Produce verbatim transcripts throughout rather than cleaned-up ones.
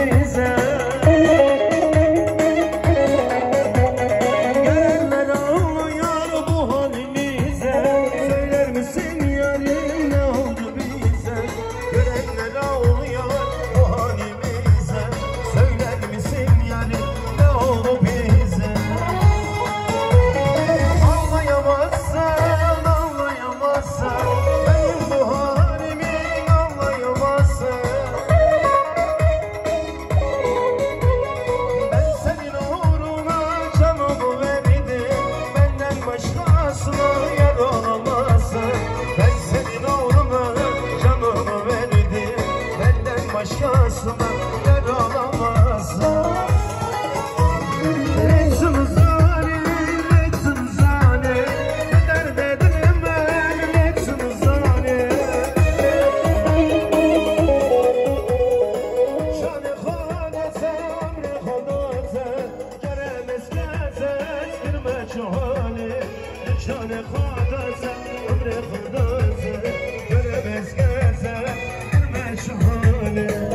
bize. Gelenler ağlıyor bu halimize. Söyler misin yarim ne oldu bize? Gelenler ağlıyor bu halimize. Söyler misin yarim ne oldu bize? Ağlayamazsan, ağlayamazsan, benim bu halimi ağlayamazsan. Ben senin uğruna canımı verdim, benden başkasına yer olamazsın. Ben senin uğruna canımı verdim, benden başkasına yer olamazsın. Let'im zalim, let'im zalim, dert edim ben, let'im zalim. Şane khodese, amre khodese, kerem eskeze, girme çuhali. Şane khodese, amre khodese, kerem eskeze, girme çuhali.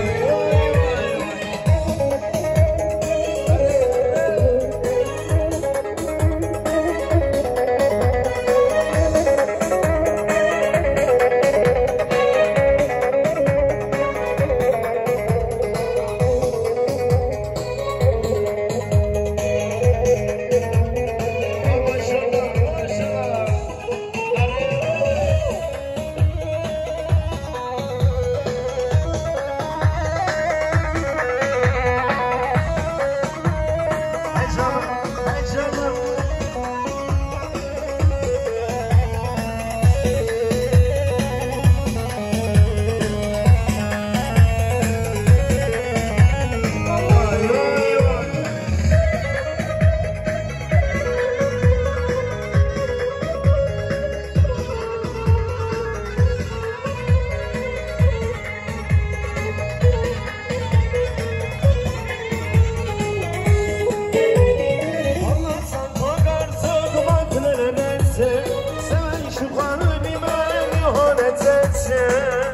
Sen şu kalbime ihanet etsin.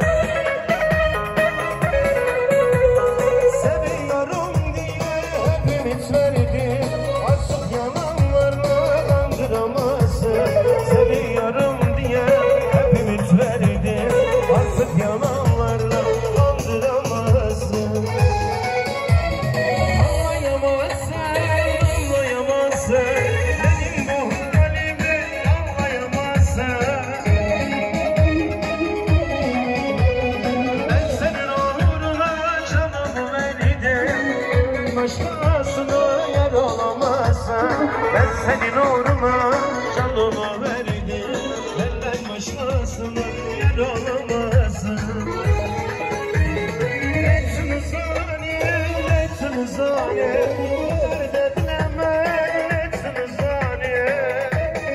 Seviyorum diye hep ümit verdim, artık yalanlarla kandıramazsın. Seviyorum diye hep ümit verdim, artık yalanlarla kandıramazsın. Anlayamazsın, anlayamazsın. Başkasına yer olamazsan, ben senin uğruna canımı verdim, benden başkasına yer olamazsın. Let'im zalim, let'im zalim, dert edileme, let'im zalim.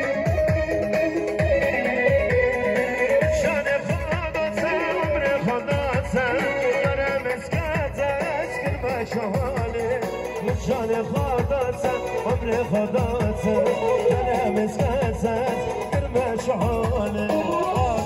Şane khodese, amre khodese, kerem eskeze, girme çuhali. Şane khodese, amre khodese, kerem eskeze, girme çuhali.